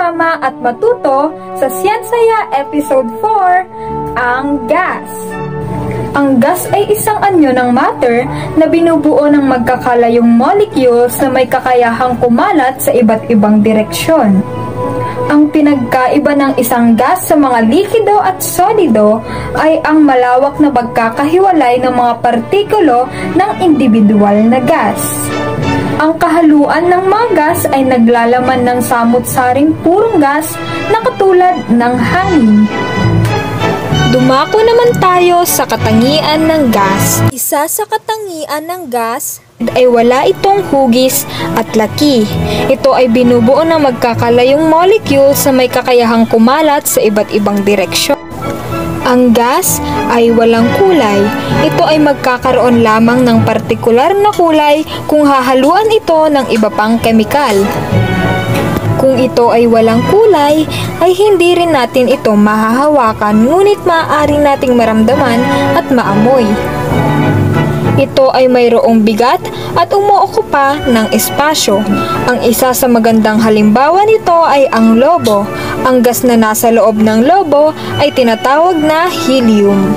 magsama at matuto sa Siyensya Episode 4, ang gas. Ang gas ay isang anyo ng matter na binubuo ng magkakalayong molecules na may kakayahang kumalat sa iba't ibang direksyon. Ang pinagkaiba ng isang gas sa mga likido at solido ay ang malawak na pagkakahiwalay ng mga partikulo ng individual na gas. Ang kahaluan ng mga gas ay naglalaman ng samut-saring purong gas na katulad ng hangin. Dumako naman tayo sa katangian ng gas. Isa sa katangian ng gas ay wala itong hugis at laki. Ito ay binubuo ng magkakalayong molecules na may kakayahang kumalat sa iba't ibang direksyon. Ang gas ay walang kulay. Ito ay magkakaroon lamang ng partikular na kulay kung hahaluan ito ng iba pang kemikal. Kung ito ay walang kulay, ay hindi rin natin ito mahahawakan, ngunit maaari nating maramdaman at maamoy. Ito ay mayroong bigat at umuokupa ng espasyo. Ang isa sa magandang halimbawa nito ay ang lobo. Ang gas na nasa loob ng lobo ay tinatawag na helium.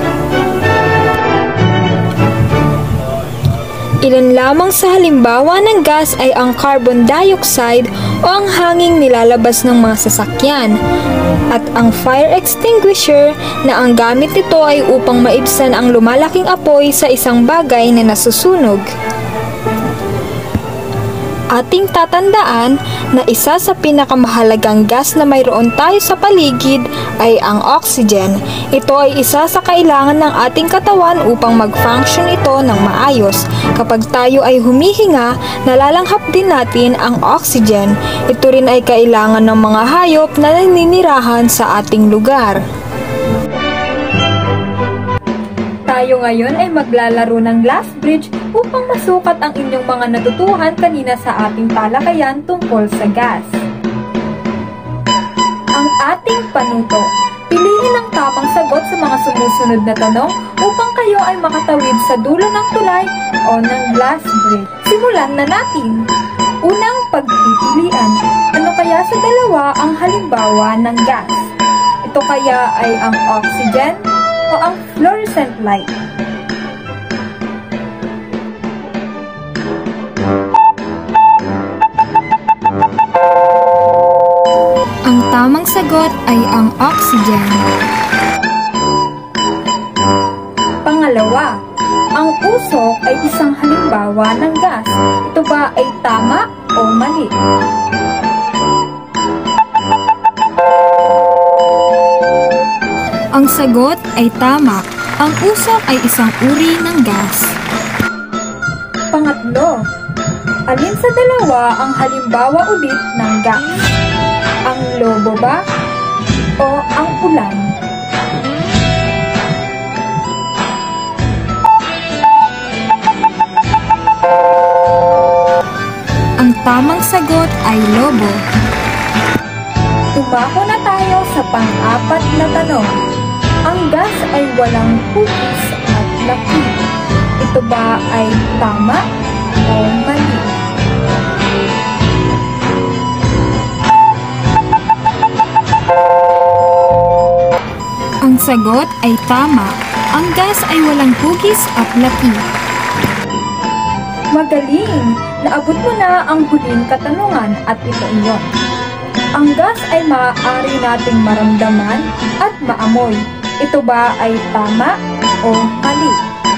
Ilan lamang sa halimbawa ng gas ay ang carbon dioxide o ang hanging nilalabas ng mga sasakyan, at ang fire extinguisher na ang gamit nito ay upang maibsan ang lumalaking apoy sa isang bagay na nasusunog. Ating tatandaan na isa sa pinakamahalagang gas na mayroon tayo sa paligid ay ang oxygen. Ito ay isa sa kailangan ng ating katawan upang mag-function ito ng maayos. Kapag tayo ay humihinga, nalalanghap din natin ang oxygen. Ito rin ay kailangan ng mga hayop na naninirahan sa ating lugar. Tayo ngayon ay maglalaro ng glass bridge upang masukat ang inyong mga natutuhan kanina sa ating talakayan tungkol sa gas. Ang ating panuto. Piliin ang tamang sagot sa mga sumusunod na tanong upang kayo ay makatawid sa dulo ng tulay o ng glass bridge. Simulan na natin! Unang pagpipilian. Ano kaya sa dalawa ang halimbawa ng gas? Ito kaya ay ang oxygen o ang fluorescent light? Ang tamang sagot ay ang oxygen. Pangalawa, ang usok ay isang halimbawa ng gas. Ito ba ay tama o mali? Ang sagot ay tama. Ang usok ay isang uri ng gas. Pangatlo, alin sa dalawa ang halimbawa ulit ng gas? Ang lobo ba o ang ulan? Ang tamang sagot ay lobo. Tumako na tayo sa pang-apat na tanong. Ang gas ay walang hugis at laki. Ito ba ay tama o mali? Ang sagot ay tama. Ang gas ay walang hugis at laki. Magaling! Naabot mo na ang huling katanungan at ito iyon. Ang gas ay maaari nating maramdaman at maamoy. Ito ba ay tama o mali?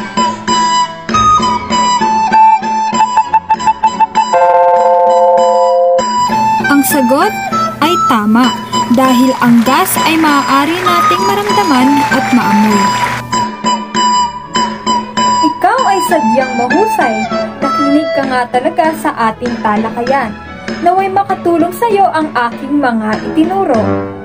Ang sagot ay tama dahil ang gas ay maaari nating maramdaman at maamoy. Ikaw ay sadyang mahusay. Nakinig ka nga talaga sa ating talakayan. Naway makatulong sa iyo ang aking mga itinuro.